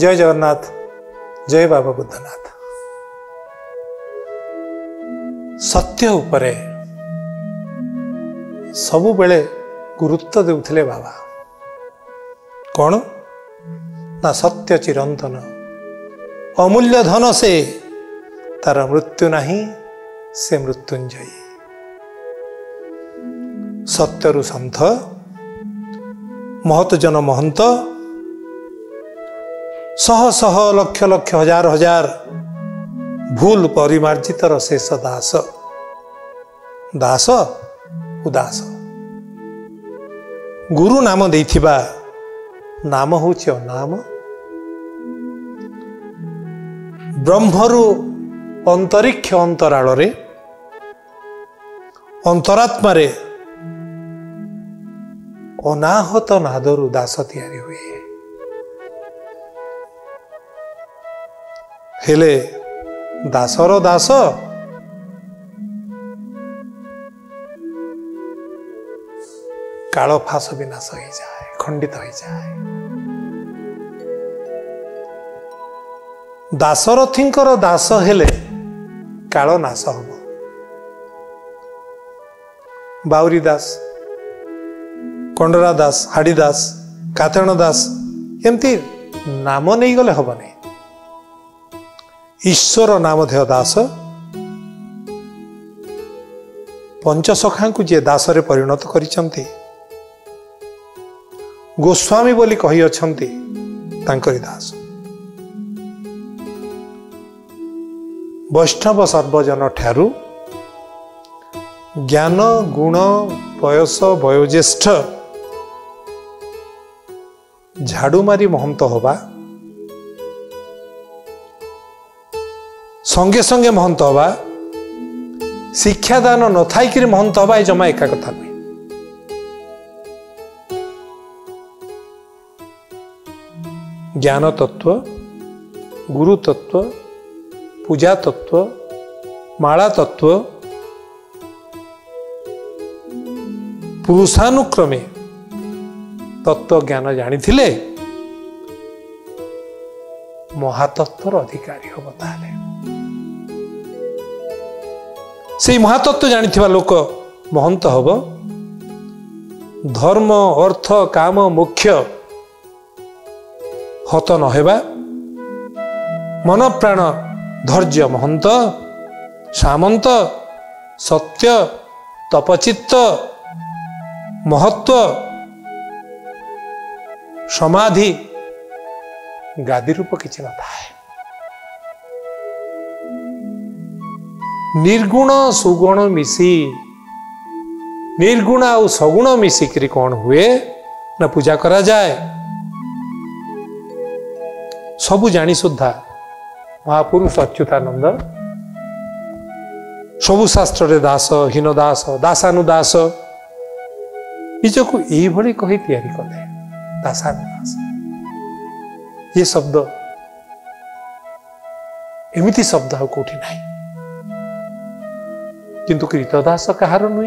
जय जगन्नाथ, जय बाबा बुद्धनाथ। सत्य उपरे सबु बेले गुरुत्व देउथिले बाबा। कौन ना सत्य चिरंतन, अमूल्य धन से तार मृत्यु नहीं, से मृत्युंजयी। सत्यरु सन्थ, महत जन महंत, शह शह लक्ष लक्ष हजार हजार भूल परिमार्जितर शेष दास। दास उदास गुरु नाम देइथिबा नाम होछि अनाम। ब्रह्मरु अंतरिक्ष अंतराल रे अंतरात्मा रे अनाहत नादरु दास तैयारी हुए। हेले दासर दास काल फास विनाश हो जाए, खंडित हो जाए। दासरथींकर दास हेले काल नाश हम। बाउरी दास, कंडरा दास, हाड़ी दास, कातण दास एमती नाम नहीं गले हम नहीं। ईश्वर नामधेय दास पंचसखा को जे दासरे परिणत करिसंती, गोस्वामी बोली कही अछंती तांकरी दास। वैष्णव सर्वजन ठारू ज्ञान गुण बयस वयोज्येष्ठ झाड़ू मारी महंत होबा, संगे संगे महंत हवा, शिक्षादान न थाइकिरी महंत हवा, ये जमा एका कथा नहीं। ज्ञान तत्व, गुरु तत्व, पूजा तत्व, माला तत्व पुरुषानुक्रमे तत्व ज्ञान जानिथिले महातत्वर अधिकारी हम। ताले से महातत्व जानिथिबा लोक महंत हब। धर्म अर्थ काम मुख्य हत नहेबा, मन प्राण धैर्य महंत, सामंत सत्य तपचित्त महत्व समाधि गादी रूप किसी न थाए। निर्गुण सुगुण मिसी, निर्गुण और सगुण मिसिक कौन हुए ना पूजा करा जाए। सबु जानी सुधा महापुरुष अच्युतानंद सबु शास्त्र रे दास, हीन दास, दासानुदास निजको यही कही तैयारी कले। दासानुदास ये शब्द एमिति शब्द आ कोठी नहीं, किंतु कृतदास कहार नुहे।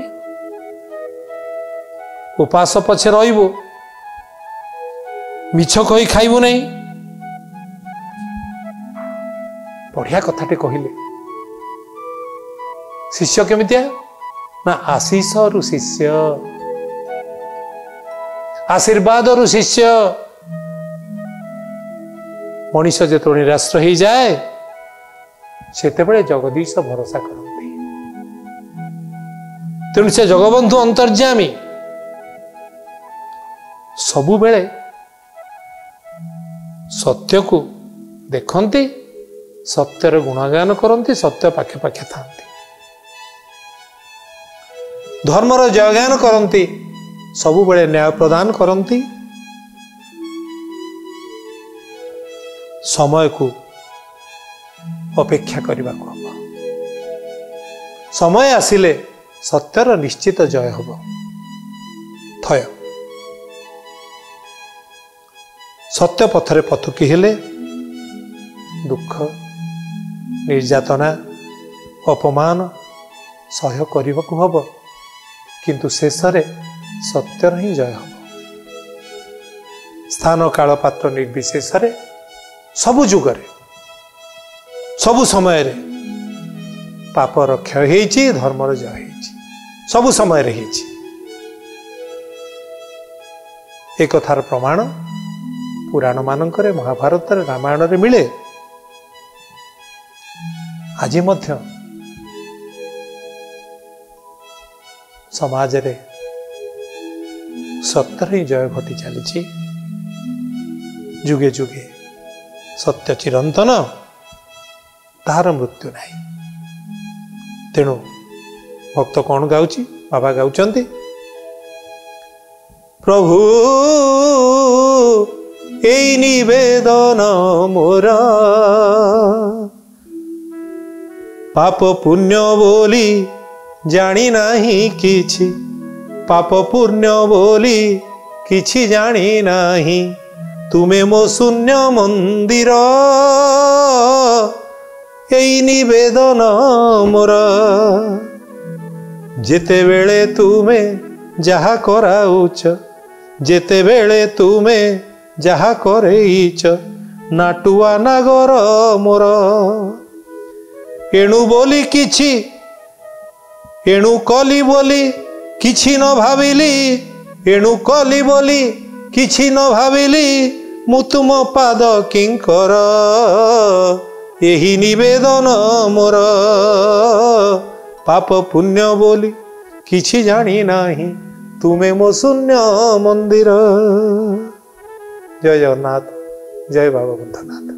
उपास पछे रहिबो, मिछ कही खाइबो नहीं। बढ़िया कथाटे कहले। शिष्य केमितिया ना आशीष रु शिष्य, आशीर्वाद रु शिष्य। मनीष जो निराश हो जाए सेते बड़े जगदीश भरोसा करते। तेणु से जगबंधु अंतर्यामी सबु बेले सत्य को देखती, सत्यर गुणगान करती, सत्य पाखे पाखे था। धर्मर जयगान करती, सबु बेले न्याय प्रदान करती। समय को अपेक्षा करने को हम। समय आसिले सत्यर निश्चित जय हम। थय सत्य पथरे पथुकी हेले दुख निर्यातना अपमान सह्य करने को हम, किंतु शेषरे सत्यर ही जय हम। स्थान काल पात्र निर्विशेष सबु जुगरे सबु समय रे पापर क्षय होइछि धर्मर जय होइछि सबु समय रे होइछि एक कथार प्रमाण पुराण मानकरे महाभारत रे रामायण रे मिले आज मध्य समाज रे सत्यर ही जय घटी चली जुगे जुगे सत्य चिरंतन तार मृत्यु नहीं तेणु भक्त कौन गाउची बाबा गाउचंती प्रभु एई निवेदन मोर पाप पुण्य बोली जानी नाही किछि पाप पुण्य बोली किछि जानी नाही तुमे मो शून्य मंदिर एई निवेदन मोर जेते बेले तुमे जहा कराउच जेते बेले तुमे जहा करेइच नाटुआ नागर मोर एणु बोली किछि एणु कली बोली किछि न भाविली एणु कली बोली किछि न भाविली मु तुम पाद किंकर एही निवेदन मोर पाप पुण्य बोली किछि जानी नाही तुमे मो शून्य मंदिर। जय जगन्नाथ जय बाबा बुद्धनाथ।